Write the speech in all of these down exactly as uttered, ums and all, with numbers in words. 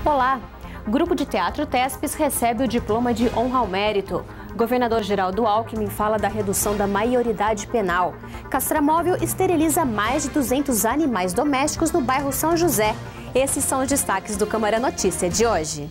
Olá! Grupo de Teatro Tespes recebe o diploma de honra ao mérito. Governador Geraldo Alckmin fala da redução da maioridade penal. Castramóvel esteriliza mais de duzentos animais domésticos no bairro São José. Esses são os destaques do Câmara Notícia de hoje.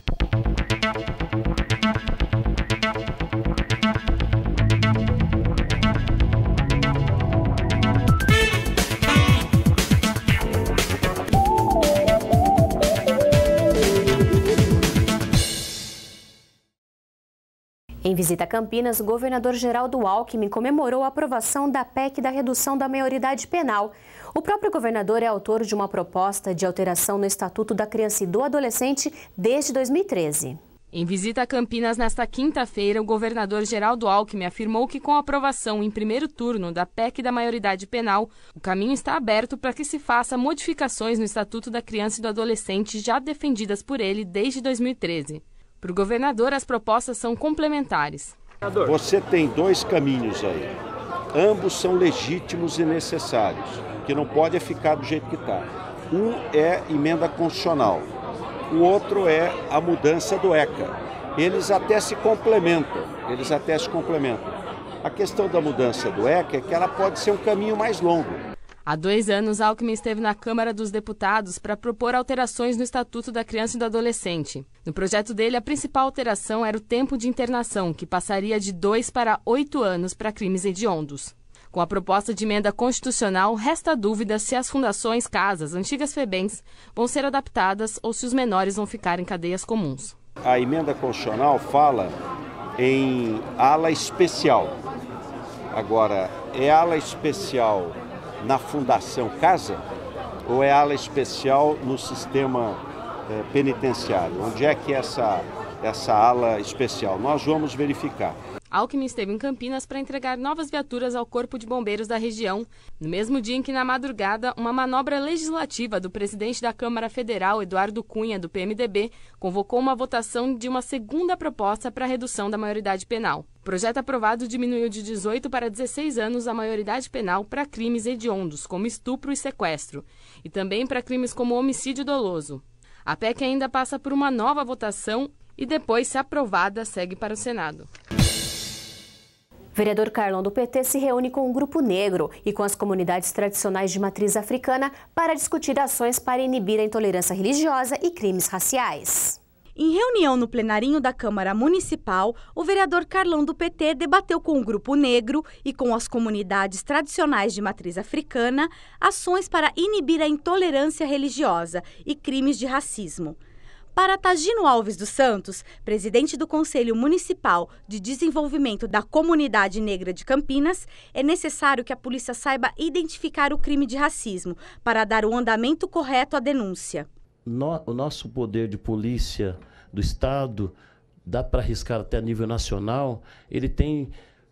Em visita a Campinas, o governador Geraldo Alckmin comemorou a aprovação da P E C da redução da maioridade penal. O próprio governador é autor de uma proposta de alteração no Estatuto da Criança e do Adolescente desde dois mil e treze. Em visita a Campinas nesta quinta-feira, o governador Geraldo Alckmin afirmou que com a aprovação em primeiro turno da P E C da maioridade penal, o caminho está aberto para que se faça modificações no Estatuto da Criança e do Adolescente já defendidas por ele desde dois mil e treze. Para o governador, as propostas são complementares. Você tem dois caminhos aí. Ambos são legítimos e necessários, que não pode ficar do jeito que está. Um é emenda constitucional, o outro é a mudança do ECA. Eles até se complementam, eles até se complementam. A questão da mudança do ECA é que ela pode ser um caminho mais longo. Há dois anos, Alckmin esteve na Câmara dos Deputados para propor alterações no Estatuto da Criança e do Adolescente. No projeto dele, a principal alteração era o tempo de internação, que passaria de dois para oito anos para crimes hediondos. Com a proposta de emenda constitucional, resta dúvida se as fundações, casas, antigas FEBEMs, vão ser adaptadas ou se os menores vão ficar em cadeias comuns. A emenda constitucional fala em ala especial. Agora, é ala especial na Fundação Casa ou é ala especial no sistema eh, penitenciário? Onde é que é essa, essa ala especial? Nós vamos verificar. Alckmin esteve em Campinas para entregar novas viaturas ao Corpo de Bombeiros da região, no mesmo dia em que, na madrugada, uma manobra legislativa do presidente da Câmara Federal, Eduardo Cunha, do P M D B, convocou uma votação de uma segunda proposta para a redução da maioridade penal. O projeto aprovado diminuiu de dezoito para dezesseis anos a maioridade penal para crimes hediondos, como estupro e sequestro, e também para crimes como homicídio doloso. A P E C ainda passa por uma nova votação e depois, se aprovada, segue para o Senado. Vereador Carlão do P T se reúne com o Grupo Negro e com as comunidades tradicionais de matriz africana para discutir ações para inibir a intolerância religiosa e crimes raciais. Em reunião no plenarinho da Câmara Municipal, o vereador Carlão do P T debateu com o Grupo Negro e com as comunidades tradicionais de matriz africana ações para inibir a intolerância religiosa e crimes de racismo. Para Tagino Alves dos Santos, presidente do Conselho Municipal de Desenvolvimento da Comunidade Negra de Campinas, é necessário que a polícia saiba identificar o crime de racismo para dar o andamento correto à denúncia. No, o nosso poder de polícia do Estado, dá para arriscar até a nível nacional, ele tem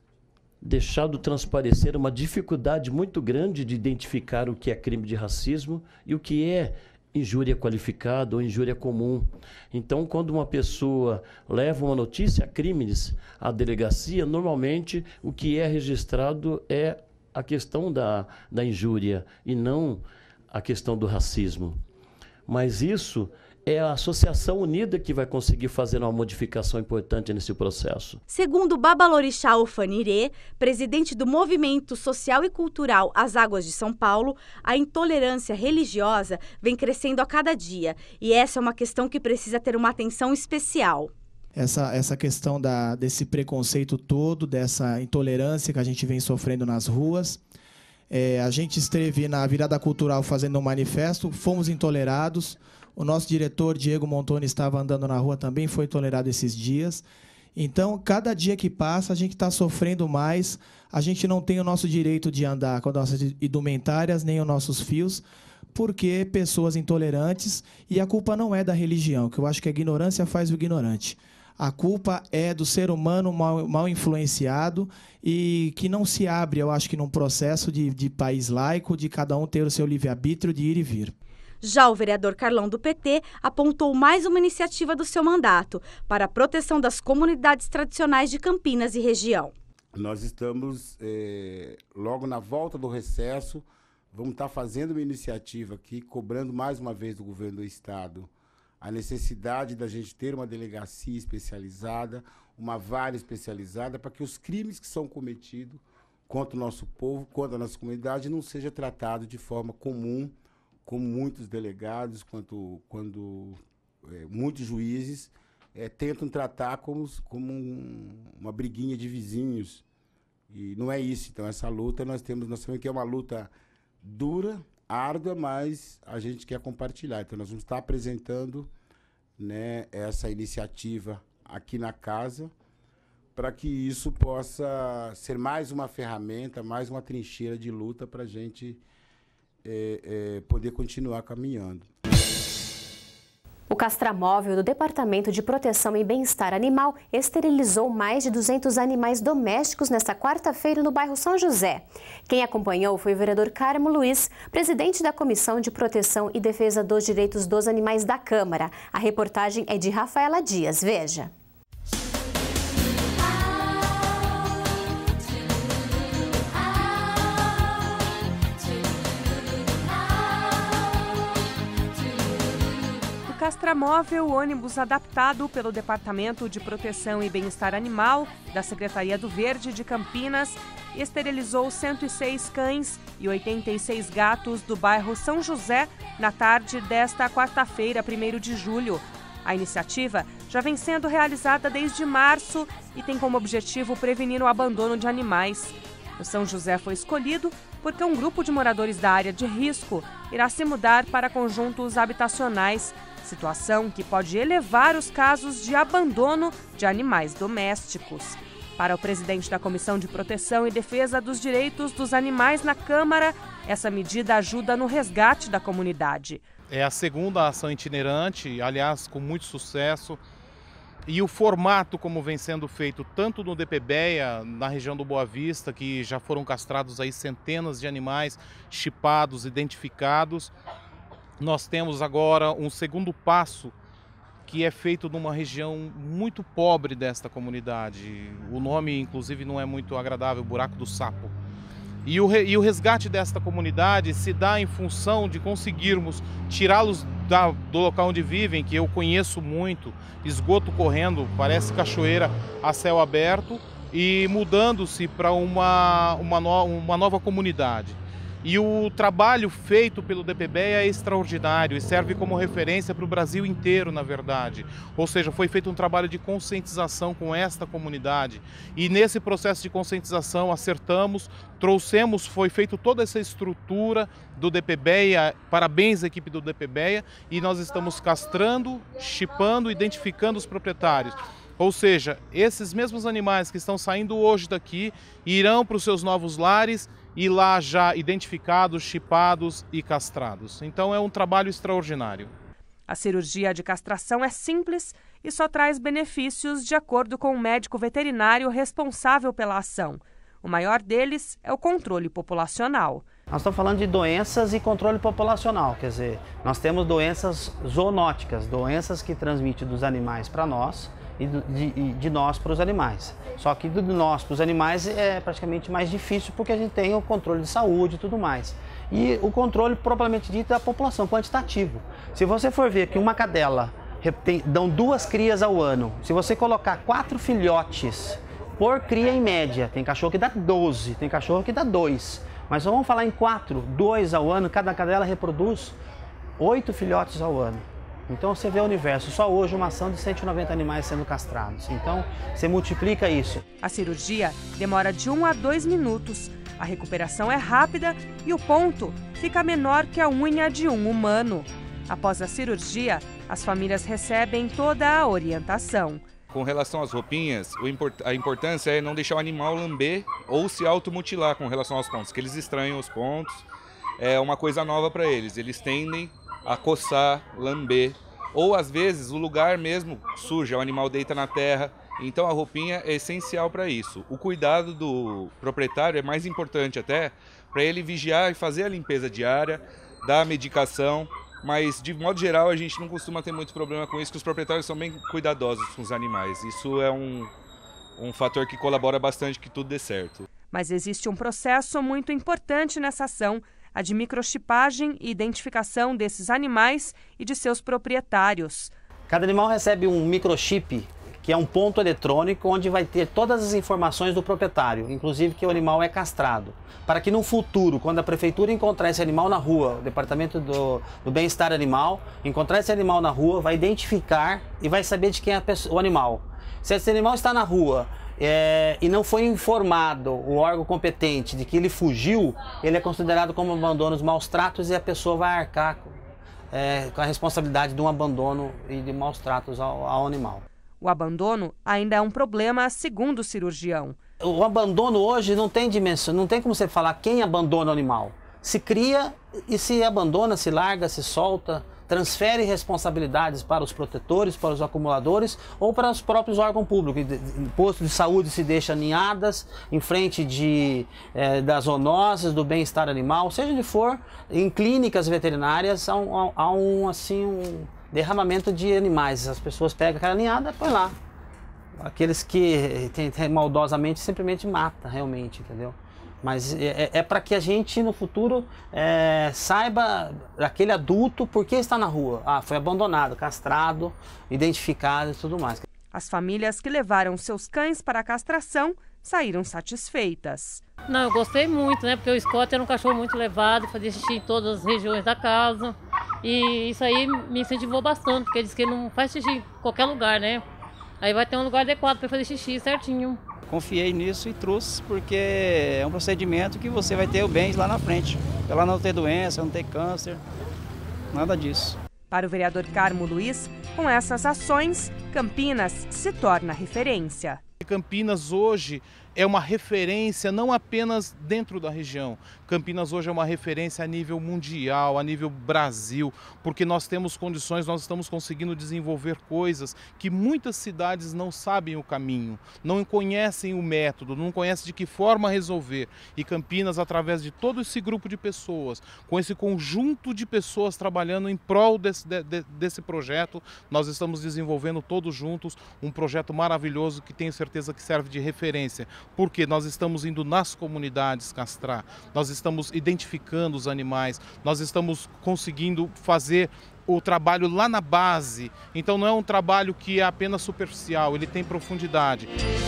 deixado transparecer uma dificuldade muito grande de identificar o que é crime de racismo e o que é injúria qualificada ou injúria comum. Então, quando uma pessoa leva uma notícia a crimes à delegacia, normalmente o que é registrado é a questão da, da injúria e não a questão do racismo. Mas isso é a Associação Unida que vai conseguir fazer uma modificação importante nesse processo. Segundo Babalorixá Ofanirê, presidente do Movimento Social e Cultural As Águas de São Paulo, a intolerância religiosa vem crescendo a cada dia e essa é uma questão que precisa ter uma atenção especial. Essa, essa questão da, desse preconceito todo, dessa intolerância que a gente vem sofrendo nas ruas. É, a gente esteve na Virada Cultural fazendo um manifesto, fomos intolerados. O nosso diretor, Diego Montoni, estava andando na rua também, foi tolerado esses dias. Então, cada dia que passa, a gente está sofrendo mais. A gente não tem o nosso direito de andar com as nossas indumentárias, nem os nossos fios, porque pessoas intolerantes, e a culpa não é da religião, que eu acho que a ignorância faz o ignorante. A culpa é do ser humano mal, mal influenciado e que não se abre, eu acho que num processo de, de país laico, de cada um ter o seu livre-arbítrio de ir e vir. Já o vereador Carlão do P T apontou mais uma iniciativa do seu mandato para a proteção das comunidades tradicionais de Campinas e região. Nós estamos, é, logo na volta do recesso, vamos estar fazendo uma iniciativa aqui, cobrando mais uma vez do governo do Estado a necessidade da gente ter uma delegacia especializada, uma vara especializada, para que os crimes que são cometidos contra o nosso povo, contra a nossa comunidade, não seja tratado de forma comum, como muitos delegados, quanto, quando é, muitos juízes é, tentam tratar como, como um, uma briguinha de vizinhos. E não é isso. Então, essa luta, nós temos, nós sabemos que é uma luta dura, árdua, mas a gente quer compartilhar. Então, nós vamos estar apresentando, né, essa iniciativa aqui na casa, para que isso possa ser mais uma ferramenta, mais uma trincheira de luta para a gente é, é, poder continuar caminhando. O castramóvel do Departamento de Proteção e Bem-Estar Animal esterilizou mais de duzentos animais domésticos nesta quarta-feira no bairro São José. Quem acompanhou foi o vereador Carmo Luiz, presidente da Comissão de Proteção e Defesa dos Direitos dos Animais da Câmara. A reportagem é de Rafaela Dias. Veja. Castramóvel, ônibus adaptado pelo Departamento de Proteção e Bem-Estar Animal da Secretaria do Verde de Campinas, esterilizou cento e seis cães e oitenta e seis gatos do bairro São José na tarde desta quarta-feira, primeiro de julho. A iniciativa já vem sendo realizada desde março e tem como objetivo prevenir o abandono de animais. O São José foi escolhido porque um grupo de moradores da área de risco irá se mudar para conjuntos habitacionais, situação que pode elevar os casos de abandono de animais domésticos. Para o presidente da Comissão de Proteção e Defesa dos Direitos dos Animais na Câmara, essa medida ajuda no resgate da comunidade. É a segunda ação itinerante, aliás, com muito sucesso. E o formato como vem sendo feito tanto no DPBEA, na região do Boa Vista, que já foram castrados aí centenas de animais chipados, identificados. Nós temos agora um segundo passo que é feito numa região muito pobre desta comunidade. O nome, inclusive, não é muito agradável, Buraco do Sapo. E o, e o resgate desta comunidade se dá em função de conseguirmos tirá-los do local onde vivem, que eu conheço muito, esgoto correndo, parece cachoeira a céu aberto, e mudando-se para uma, uma, no, uma nova comunidade. E o trabalho feito pelo DPBEA é extraordinário e serve como referência para o Brasil inteiro, na verdade. Ou seja, foi feito um trabalho de conscientização com esta comunidade. E nesse processo de conscientização acertamos, trouxemos, foi feita toda essa estrutura do DPBEA, parabéns à equipe do DPBEA, e nós estamos castrando, chipando, identificando os proprietários. Ou seja, esses mesmos animais que estão saindo hoje daqui irão para os seus novos lares e lá já identificados, chipados e castrados. Então é um trabalho extraordinário. A cirurgia de castração é simples e só traz benefícios de acordo com o médico veterinário responsável pela ação. O maior deles é o controle populacional. Nós estamos falando de doenças e controle populacional, quer dizer, nós temos doenças zoonóticas, doenças que transmitem dos animais para nós e de, de nós para os animais. Só que de nós para os animais é praticamente mais difícil porque a gente tem o controle de saúde e tudo mais. E o controle propriamente dito da população, quantitativo. Se você for ver que uma cadela tem, dão duas crias ao ano, se você colocar quatro filhotes por cria em média, tem cachorro que dá doze, tem cachorro que dá dois. Mas vamos falar em quatro, dois ao ano, cada cadela reproduz oito filhotes ao ano. Então você vê o universo, só hoje uma ação de cento e noventa animais sendo castrados. Então você multiplica isso. A cirurgia demora de um a dois minutos. A recuperação é rápida e o ponto fica menor que a unha de um humano. Após a cirurgia, as famílias recebem toda a orientação. Com relação às roupinhas, a importância é não deixar o animal lamber ou se automutilar com relação aos pontos, que eles estranham os pontos. É uma coisa nova para eles, eles tendem a coçar, lamber, ou às vezes o lugar mesmo suja, o animal deita na terra, então a roupinha é essencial para isso. O cuidado do proprietário é mais importante até para ele vigiar e fazer a limpeza diária, dar a medicação, mas de modo geral a gente não costuma ter muito problema com isso, que os proprietários são bem cuidadosos com os animais. Isso é um, um fator que colabora bastante que tudo dê certo. Mas existe um processo muito importante nessa ação, a de microchipagem e identificação desses animais e de seus proprietários. Cada animal recebe um microchip, que é um ponto eletrônico onde vai ter todas as informações do proprietário, inclusive que o animal é castrado. Para que no futuro, quando a prefeitura encontrar esse animal na rua, o departamento do, do bem-estar animal, encontrar esse animal na rua, vai identificar e vai saber de quem é a pessoa, o animal. Se esse animal está na rua é, e não foi informado o órgão competente de que ele fugiu, ele é considerado como abandono, os maus tratos, e a pessoa vai arcar é, com a responsabilidade de um abandono e de maus tratos ao, ao animal. O abandono ainda é um problema, segundo o cirurgião. O abandono hoje não tem dimensão, não tem como você falar quem abandona o animal. Se cria e se abandona, se larga, se solta, transfere responsabilidades para os protetores, para os acumuladores ou para os próprios órgãos públicos. Posto de saúde se deixa ninhadas em frente de, é, das zoonoses, do bem-estar animal, seja onde for, em clínicas veterinárias há um, há um assim, um derramamento de animais. As pessoas pegam aquela ninhada e põem lá. Aqueles que tem, tem, maldosamente simplesmente mata, realmente, entendeu? Mas é, é para que a gente no futuro é, saiba aquele adulto por que está na rua. Ah, foi abandonado, castrado, identificado e tudo mais. As famílias que levaram seus cães para a castração saíram satisfeitas. Não, eu gostei muito, né? Porque o Scott era um cachorro muito levado, fazia xixi em todas as regiões da casa. E isso aí me incentivou bastante, porque ele disse que ele não faz xixi em qualquer lugar, né? Aí vai ter um lugar adequado para fazer xixi certinho. Confiei nisso e trouxe, porque é um procedimento que você vai ter o bem lá na frente. Ela não ter doença, não ter câncer, nada disso. Para o vereador Carmo Luiz, com essas ações, Campinas se torna referência. Campinas hoje é uma referência não apenas dentro da região. Campinas hoje é uma referência a nível mundial, a nível Brasil, porque nós temos condições, nós estamos conseguindo desenvolver coisas que muitas cidades não sabem o caminho, não conhecem o método, não conhecem de que forma resolver. E Campinas, através de todo esse grupo de pessoas, com esse conjunto de pessoas trabalhando em prol desse, de, desse projeto, nós estamos desenvolvendo todos juntos um projeto maravilhoso que tenho certeza que serve de referência. Porque nós estamos indo nas comunidades castrar, nós estamos identificando os animais, nós estamos conseguindo fazer o trabalho lá na base. Então não é um trabalho que é apenas superficial, ele tem profundidade.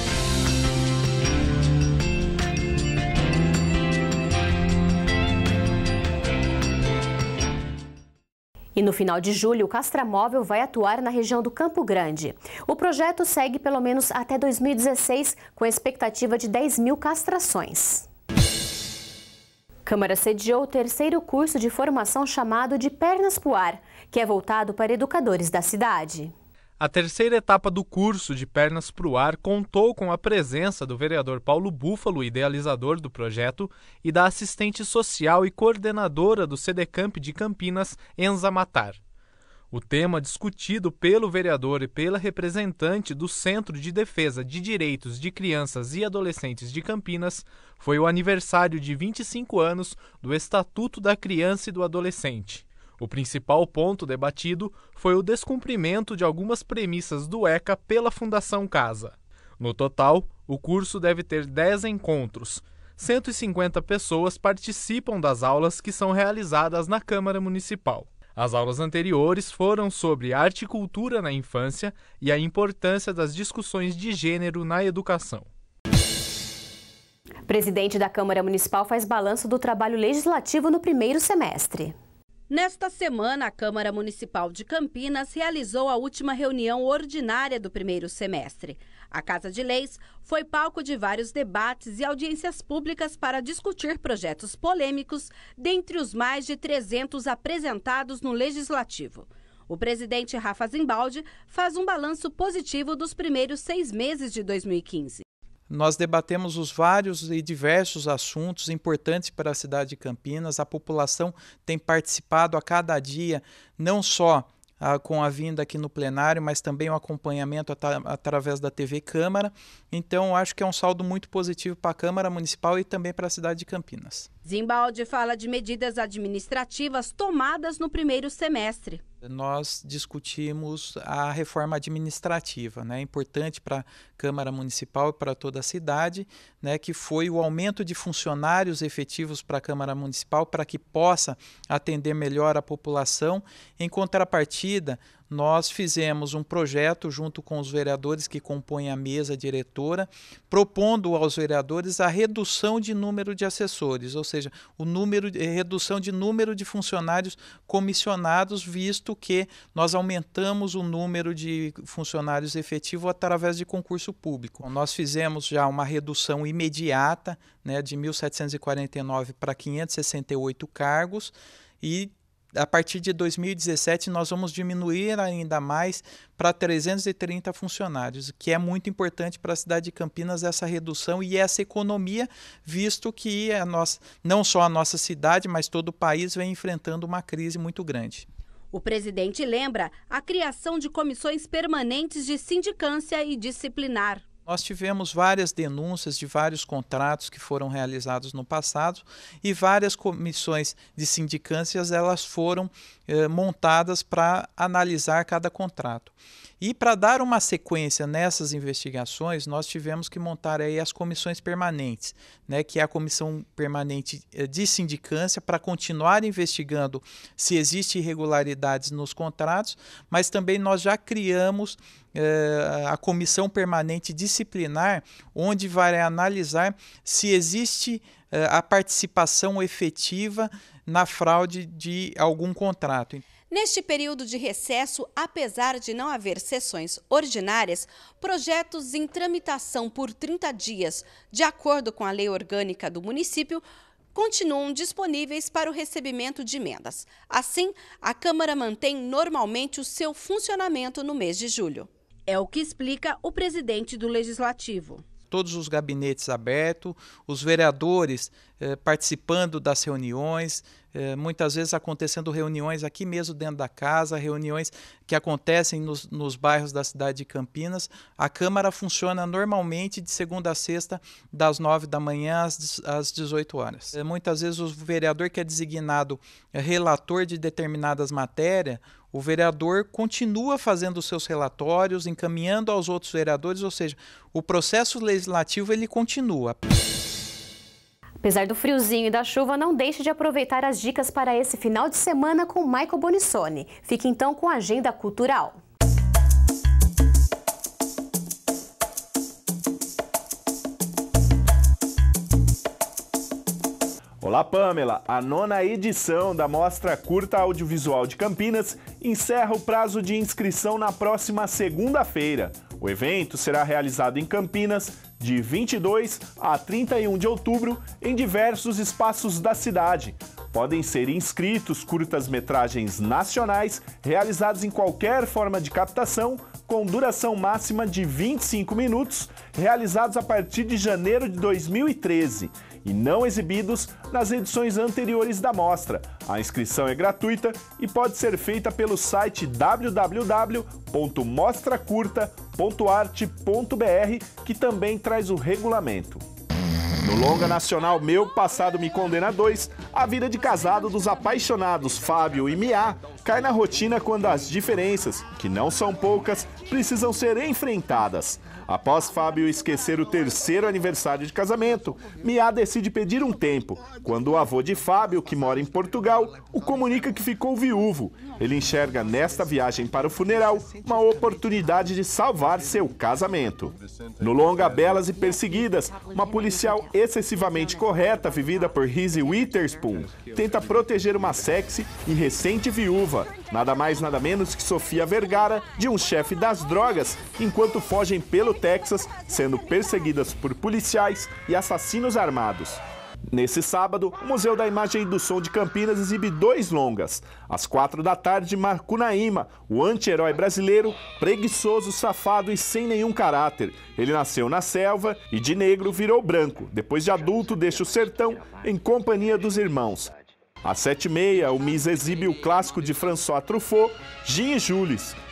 E no final de julho, o Castramóvel vai atuar na região do Campo Grande. O projeto segue pelo menos até dois mil e dezesseis, com a expectativa de dez mil castrações. Câmara sediou o terceiro curso de formação chamado de Pernas pro Ar, que é voltado para educadores da cidade. A terceira etapa do curso de Pernas pro Ar contou com a presença do vereador Paulo Búfalo, idealizador do projeto, e da assistente social e coordenadora do CDCamp de Campinas, Enza Matar. O tema discutido pelo vereador e pela representante do Centro de Defesa de Direitos de Crianças e Adolescentes de Campinas foi o aniversário de vinte e cinco anos do Estatuto da Criança e do Adolescente. O principal ponto debatido foi o descumprimento de algumas premissas do ECA pela Fundação Casa. No total, o curso deve ter dez encontros. cento e cinquenta pessoas participam das aulas que são realizadas na Câmara Municipal. As aulas anteriores foram sobre arte e cultura na infância e a importância das discussões de gênero na educação. O presidente da Câmara Municipal faz balanço do trabalho legislativo no primeiro semestre. Nesta semana, a Câmara Municipal de Campinas realizou a última reunião ordinária do primeiro semestre. A Casa de Leis foi palco de vários debates e audiências públicas para discutir projetos polêmicos, dentre os mais de trezentos apresentados no Legislativo. O presidente Rafa Zimbaldi faz um balanço positivo dos primeiros seis meses de dois mil e quinze. Nós debatemos os vários e diversos assuntos importantes para a cidade de Campinas. A população tem participado a cada dia, não só ah, com a vinda aqui no plenário, mas também o acompanhamento at através da T V Câmara. Então, acho que é um saldo muito positivo para a Câmara Municipal e também para a cidade de Campinas. Zimbaldi fala de medidas administrativas tomadas no primeiro semestre. Nós discutimos a reforma administrativa, né? Importante para a Câmara Municipal e para toda a cidade, né? Que foi o aumento de funcionários efetivos para a Câmara Municipal para que possa atender melhor a população. Em contrapartida, nós fizemos um projeto junto com os vereadores que compõem a mesa diretora, propondo aos vereadores a redução de número de assessores, ou seja, o número, redução de número de funcionários comissionados, visto que nós aumentamos o número de funcionários efetivos através de concurso público. Nós fizemos já uma redução imediata, né, de mil setecentos e quarenta e nove para quinhentos e sessenta e oito cargos, e a partir de dois mil e dezessete nós vamos diminuir ainda mais para trezentos e trinta funcionários, que é muito importante para a cidade de Campinas essa redução e essa economia, visto que a nossa, não só a nossa cidade, mas todo o país vem enfrentando uma crise muito grande. O presidente lembra a criação de comissões permanentes de sindicância e disciplinar. Nós tivemos várias denúncias de vários contratos que foram realizados no passado e várias comissões de sindicâncias elas foram eh, montadas para analisar cada contrato. E para dar uma sequência nessas investigações, nós tivemos que montar aí as comissões permanentes, né, que é a comissão permanente de sindicância para continuar investigando se existem irregularidades nos contratos, mas também nós já criamos eh, a comissão permanente disciplinar, onde vai analisar se existe eh, a participação efetiva na fraude de algum contrato. Neste período de recesso, apesar de não haver sessões ordinárias, projetos em tramitação por trinta dias, de acordo com a lei orgânica do município, continuam disponíveis para o recebimento de emendas. Assim, a Câmara mantém normalmente o seu funcionamento no mês de julho. É o que explica o presidente do Legislativo. Todos os gabinetes abertos, os vereadores eh, participando das reuniões, eh, muitas vezes acontecendo reuniões aqui mesmo dentro da casa, reuniões que acontecem nos, nos bairros da cidade de Campinas. A Câmara funciona normalmente de segunda a sexta, das nove da manhã às, às dezoito horas. Eh, muitas vezes o vereador que é designado eh, relator de determinadas matérias, o vereador continua fazendo os seus relatórios, encaminhando aos outros vereadores, ou seja, o processo legislativo ele continua. Apesar do friozinho e da chuva, não deixe de aproveitar as dicas para esse final de semana com Michael Bonissoni. Fique então com a Agenda Cultural. Olá, Pamela! A nona edição da Mostra Curta Audiovisual de Campinas encerra o prazo de inscrição na próxima segunda-feira. O evento será realizado em Campinas de vinte e dois a trinta e um de outubro em diversos espaços da cidade. Podem ser inscritos curtas-metragens nacionais realizados em qualquer forma de captação, com duração máxima de vinte e cinco minutos, realizados a partir de janeiro de dois mil e treze. E não exibidos nas edições anteriores da mostra. A inscrição é gratuita e pode ser feita pelo site w w w ponto mostra curta ponto arte ponto b r, que também traz o regulamento. No longa nacional Meu Passado Me Condena dois, a vida de casado dos apaixonados Fábio e Mia cai na rotina quando as diferenças, que não são poucas, precisam ser enfrentadas. Após Fábio esquecer o terceiro aniversário de casamento, Mia decide pedir um tempo, quando o avô de Fábio, que mora em Portugal, o comunica que ficou viúvo. Ele enxerga nesta viagem para o funeral uma oportunidade de salvar seu casamento. No longa Belas e Perseguidas, uma policial excessivamente correta, vivida por Reese Witherspoon, tenta proteger uma sexy e recente viúva, nada mais nada menos que Sofia Vergara, de um chefe das drogas, enquanto fogem pelo Texas, sendo perseguidas por policiais e assassinos armados. Nesse sábado, o Museu da Imagem e do Som de Campinas exibe dois longas. Às quatro da tarde, Macunaíma, o anti-herói brasileiro, preguiçoso, safado e sem nenhum caráter. Ele nasceu na selva e de negro virou branco. Depois de adulto, deixa o sertão em companhia dos irmãos. Às sete e meia, o M I S exibe o clássico de François Truffaut, Gin e Jules.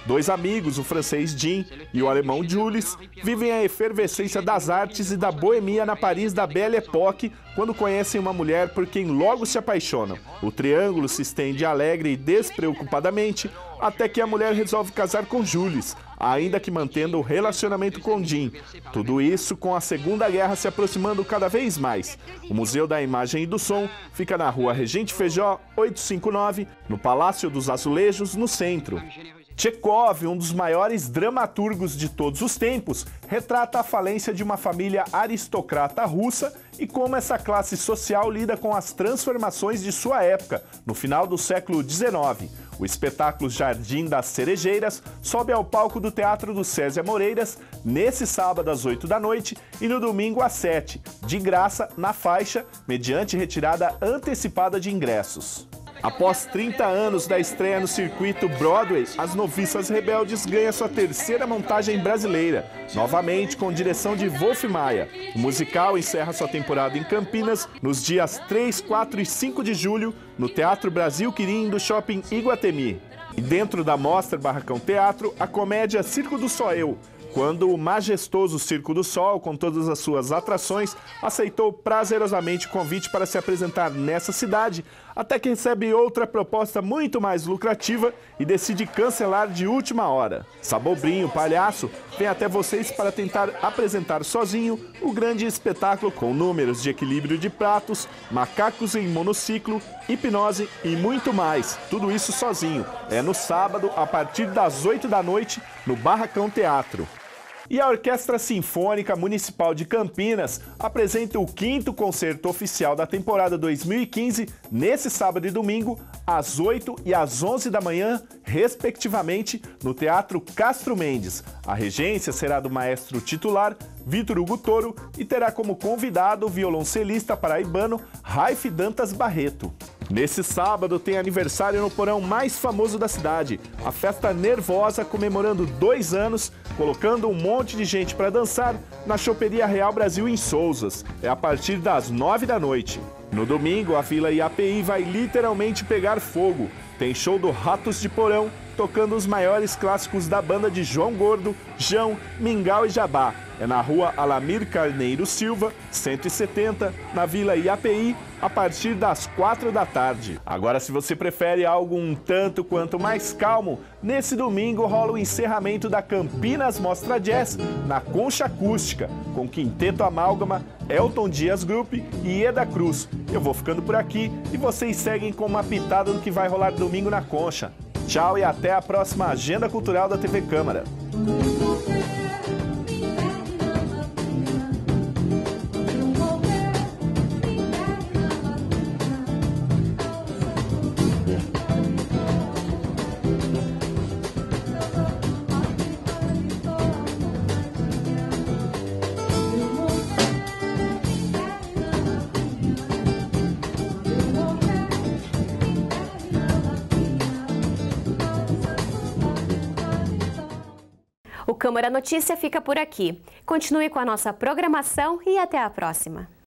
Dois amigos, o francês Jean e o alemão Jules, vivem a efervescência das artes e da boemia na Paris da Belle Époque quando conhecem uma mulher por quem logo se apaixonam. O triângulo se estende alegre e despreocupadamente até que a mulher resolve casar com Jules, ainda que mantendo o relacionamento com Jean. Tudo isso com a Segunda Guerra se aproximando cada vez mais. O Museu da Imagem e do Som fica na rua Regente Feijó, oitocentos e cinquenta e nove, no Palácio dos Azulejos, no centro. Tchekov, um dos maiores dramaturgos de todos os tempos, retrata a falência de uma família aristocrata russa e como essa classe social lida com as transformações de sua época, no final do século dezenove. O espetáculo Jardim das Cerejeiras sobe ao palco do Teatro do Césia Moreiras nesse sábado às oito da noite e no domingo às sete, de graça na faixa, mediante retirada antecipada de ingressos. Após trinta anos da estreia no circuito Broadway, As Noviças Rebeldes ganha sua terceira montagem brasileira, novamente com direção de Wolf Maia. O musical encerra sua temporada em Campinas nos dias três, quatro e cinco de julho, no Teatro Brasil Quirim do Shopping Iguatemi. E dentro da mostra Barracão Teatro, a comédia Circo do Só Eu, quando o majestoso Circo do Sol, com todas as suas atrações, aceitou prazerosamente o convite para se apresentar nessa cidade, até que recebe outra proposta muito mais lucrativa e decide cancelar de última hora. Sabobrinho, palhaço, vem até vocês para tentar apresentar sozinho o grande espetáculo com números de equilíbrio de pratos, macacos em monociclo, hipnose e muito mais. Tudo isso sozinho. É no sábado, a partir das oito da noite, no Barracão Teatro. E a Orquestra Sinfônica Municipal de Campinas apresenta o quinto concerto oficial da temporada dois mil e quinze, nesse sábado e domingo, às oito e às onze da manhã, respectivamente, no Teatro Castro Mendes. A regência será do maestro titular, Vitor Hugo Toro, e terá como convidado o violoncelista paraibano Raif Dantas Barreto. Nesse sábado tem aniversário no porão mais famoso da cidade, a Festa Nervosa, comemorando dois anos, colocando um monte de gente para dançar na Choperia Real Brasil em Souzas. É a partir das nove da noite. No domingo, a Vila I A P I vai literalmente pegar fogo. Tem show do Ratos de Porão, tocando os maiores clássicos da banda de João Gordo, Jão, Mingau e Jabá. É na rua Alamir Carneiro Silva, cento e setenta, na Vila I A P I, a partir das quatro da tarde. Agora, se você prefere algo um tanto quanto mais calmo, nesse domingo rola o encerramento da Campinas Mostra Jazz na Concha Acústica, com Quinteto Amálgama, Elton Dias Group e Eda Cruz. Eu vou ficando por aqui e vocês seguem com uma pitada do que vai rolar domingo na Concha. Tchau e até a próxima Agenda Cultural da T V Câmara. O Câmara Notícia fica por aqui. Continue com a nossa programação e até a próxima.